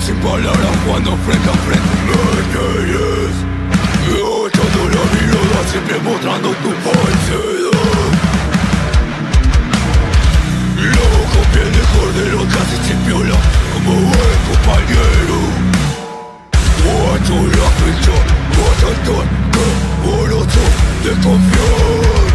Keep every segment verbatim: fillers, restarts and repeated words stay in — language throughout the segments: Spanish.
sin palabras cuando frente a frente me querés. Echando la mirada siempre mostrando tu falsedad. Loco, piel de cordero, casi sin piola, como buen compañero. Guacho la fecha, vas a estar demoroso de confiar.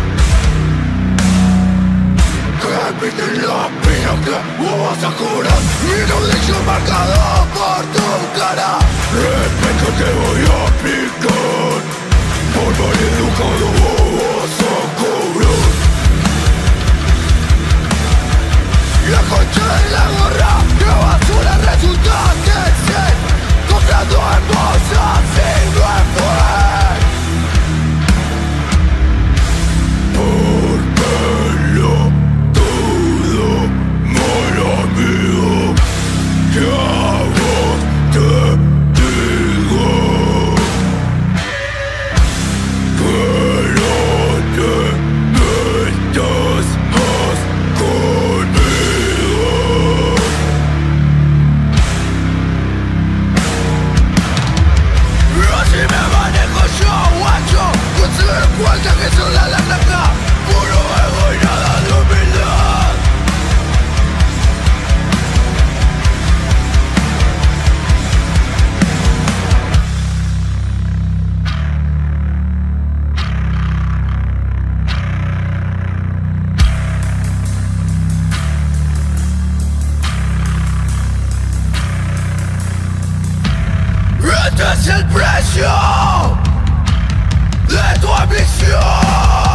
Repite la pena que vas a cobrar. Mi caudillo marcado por tu cara. Respeto te voy a aplicar. Por mal educado vas a cobrar. La concha de la gorra, que basura resultaste ser. Comprando hermosas sin después. Porque lo todo mal amigo que a vos te digo que no te metas más conmigo. Así me manejo yo, guacho, pues se den cuenta que son la lacra, puro ego y nada de humildad. Este es el precio de tu ambición.